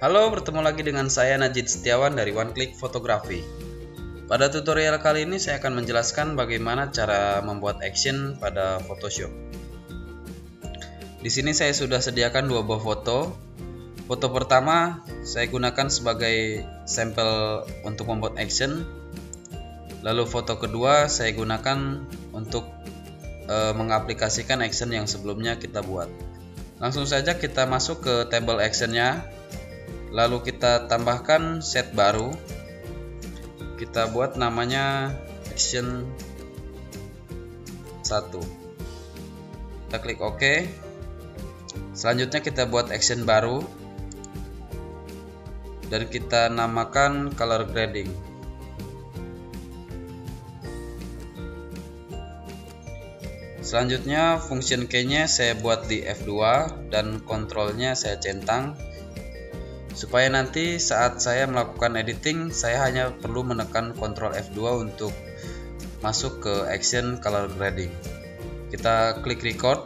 Halo, bertemu lagi dengan saya Najid Setiawan dari One Click Fotografi. Pada tutorial kali ini saya akan menjelaskan bagaimana cara membuat action pada Photoshop. Di sini saya sudah sediakan dua buah foto. Foto pertama saya gunakan sebagai sampel untuk membuat action. Lalu foto kedua saya gunakan untuk mengaplikasikan action yang sebelumnya kita buat. Langsung saja kita masuk ke table actionnya. Lalu kita tambahkan set baru. Kita buat namanya action 1. Kita klik OK. Selanjutnya kita buat action baru dan kita namakan color grading. Selanjutnya function key-nya saya buat di F2 dan kontrolnya saya centang, supaya nanti saat saya melakukan editing saya hanya perlu menekan Ctrl F2 untuk masuk ke action color grading. Kita klik record.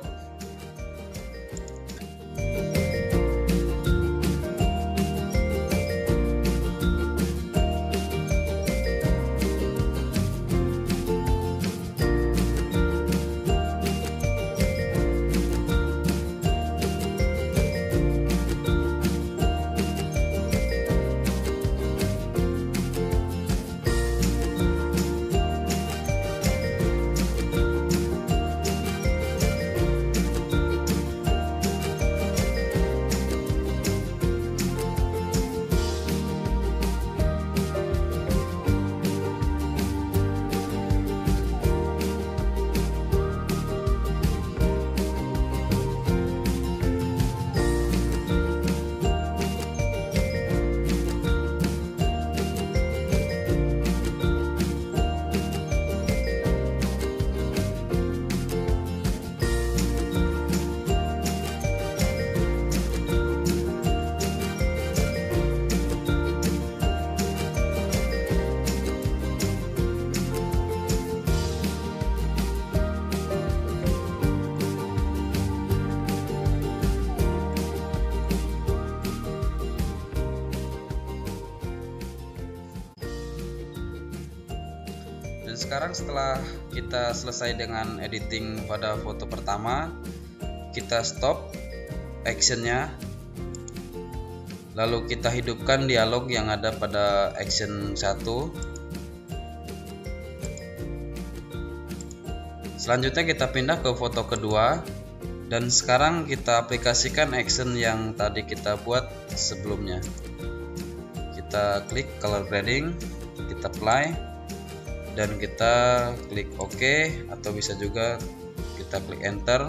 Dan sekarang setelah kita selesai dengan editing pada foto pertama, kita stop actionnya. Lalu kita hidupkan dialog yang ada pada action 1. Selanjutnya kita pindah ke foto kedua. Dan sekarang kita aplikasikan action yang tadi kita buat sebelumnya. Kita klik color grading, kita apply, dan kita klik OK, atau bisa juga kita klik enter.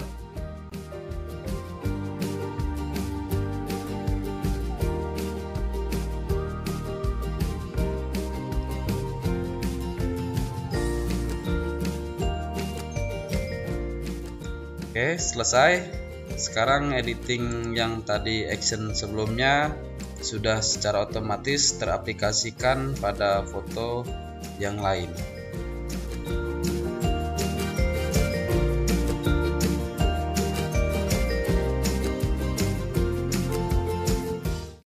Oke, selesai. Sekarang editing yang tadi action sebelumnya sudah secara otomatis teraplikasikan pada foto yang lain.